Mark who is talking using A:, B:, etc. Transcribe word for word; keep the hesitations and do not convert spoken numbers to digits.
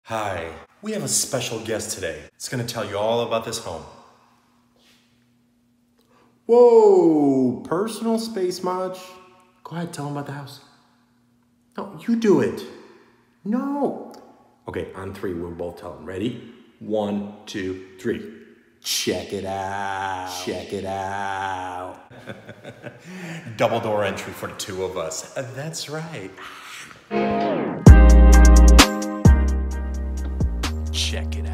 A: Hi, we have a special guest today. It's gonna tell you all about this home.
B: Whoa, personal space much? Go ahead, tell him about the house. No, you do it. No. Okay, on three, we'll both tell him. Ready? One, two, three. Check it out. Check it out.
A: Double door entry for the two of us. Uh, that's right. Check it